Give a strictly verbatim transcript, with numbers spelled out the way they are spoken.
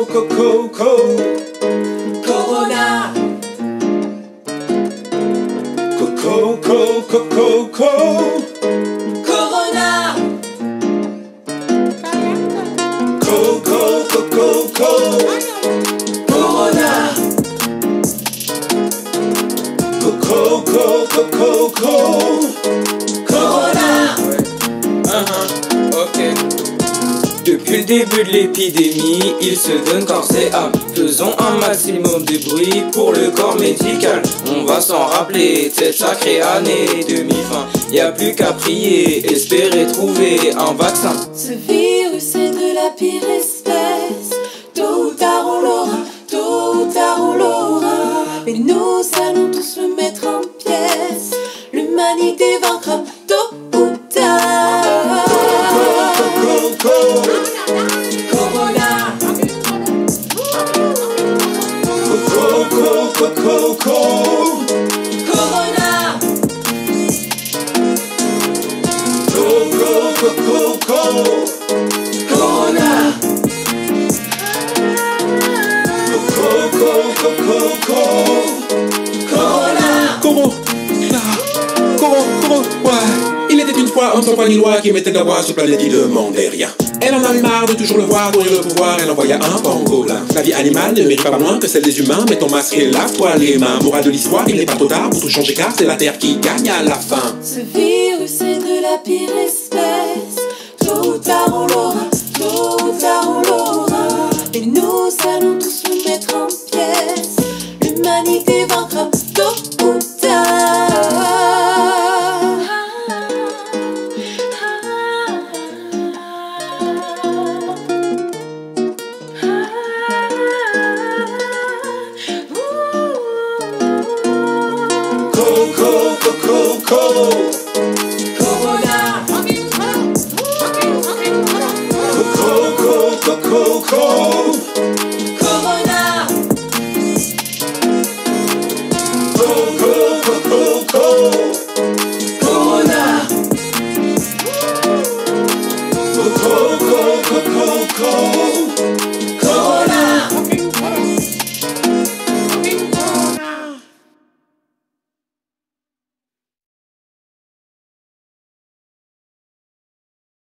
co, co, co. Corona. Co, co, co, co, co, co. Corona. Co, co, co, co, co. Corona. Co, co, co, co, co, co. Corona. Uh-huh. Ok. Depuis le début de l'épidémie, il se donne corps et âme. Faisons un maximum de bruit pour le corps médical. On va s'en rappeler cette sacrée année deux mille vingt. Y a plus qu'à prier, espérer trouver un vaccin. Ce virus est de la pire espèce. Tôt ou tard on l'aura, tôt ou tard on l'aura. Mais nous allons tous le mettre en pièces. L'humanité vaincra tôt ou tard. Corona. Co, co, co, co, co. Corona. Co, co, co, co, co. Corona. Co, co, co, co, co. Corona. Coro, Coro, Coro, ouais. Il était une fois un Saint-Paulinois qui mettait la voix sur planète, il demandait rien. Elle en avait marre de toujours le voir courir le pouvoir, elle envoya un pangolin. La vie animale ne mérite pas moins que celle des humains, mets ton masque et lave-toi les mains. Morale de l'histoire, il n'est pas trop tard pour tout changer car c'est la terre qui gagne à la fin. Ce virus est de la pire espèce. Tôt ou tard on l'aura, tôt ou tard on l'aura. Et nous allons tous le mettre en pièces. L'humanité vaincra tôt ou tard. Co, co, co, co, co. Corona. Co, co, co, co, co. Corona. Co, co, co, co, co. Corona. Co, co, co, co, co.